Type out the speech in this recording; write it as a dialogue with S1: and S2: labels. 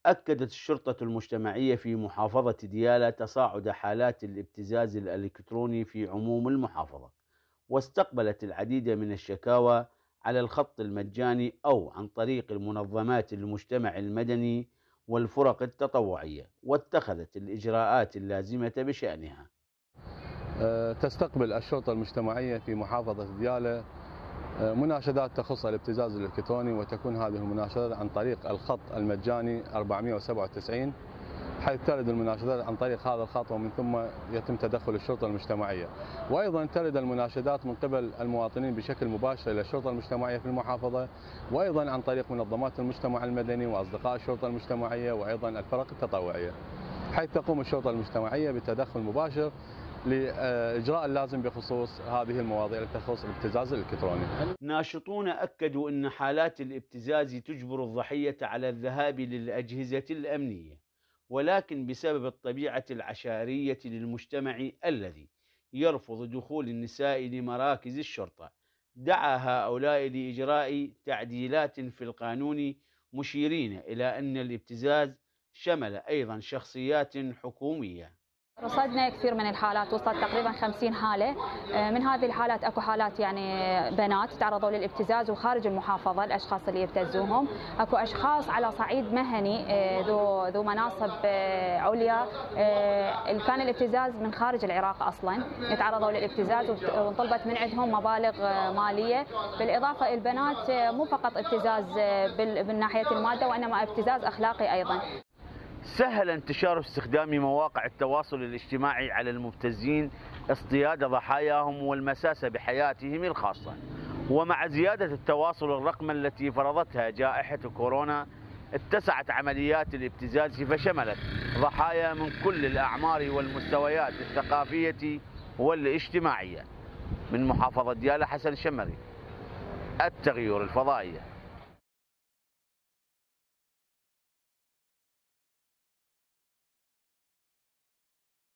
S1: أكدت الشرطة المجتمعية في محافظة ديالى تصاعد حالات الابتزاز الإلكتروني في عموم المحافظة، واستقبلت العديد من الشكاوى على الخط المجاني أو عن طريق المنظمات المجتمع المدني والفرق التطوعية، واتخذت الإجراءات اللازمة بشأنها.
S2: تستقبل الشرطة المجتمعية في محافظة ديالى مناشدات تخص الابتزاز الإلكتروني، وتكون هذه المناشدات عن طريق الخط المجاني 497، حيث ترد المناشدات عن طريق هذا الخط ومن ثم يتم تدخل الشرطة المجتمعية. وأيضا ترد المناشدات من قبل المواطنين بشكل مباشر إلى الشرطة المجتمعية في المحافظة، وأيضا عن طريق منظمات المجتمع المدني وأصدقاء الشرطة المجتمعية وأيضا الفرق التطوعية، حيث تقوم الشرطة المجتمعية بتدخل مباشر لإجراء اللازم بخصوص هذه المواضيع التي تخص الابتزاز الإلكتروني.
S1: ناشطون أكدوا أن حالات الابتزاز تجبر الضحية على الذهاب للأجهزة الأمنية، ولكن بسبب الطبيعة العشائرية للمجتمع الذي يرفض دخول النساء لمراكز الشرطة، دعا هؤلاء لإجراء تعديلات في القانون، مشيرين إلى أن الابتزاز شمل أيضا شخصيات حكومية.
S3: رصدنا كثير من الحالات، وصلت تقريبا 50 حالة. من هذه الحالات اكو حالات يعني بنات تعرضوا للابتزاز وخارج المحافظة، الاشخاص اللي يبتزوهم، اكو اشخاص على صعيد مهني ذو مناصب عليا كان الابتزاز من خارج العراق اصلا، يتعرضوا للابتزاز وانطلبت من عندهم مبالغ مالية. بالاضافة البنات مو فقط ابتزاز بالناحية المادة، وانما ابتزاز اخلاقي ايضا.
S1: سهل انتشار استخدام مواقع التواصل الاجتماعي على المبتزين اصطياد ضحاياهم والمساس بحياتهم الخاصة، ومع زيادة التواصل الرقمي التي فرضتها جائحة كورونا اتسعت عمليات الابتزاز، فشملت ضحايا من كل الأعمار والمستويات الثقافية والاجتماعية. من محافظة ديالى، حسن الشمري، التغيير الفضائية.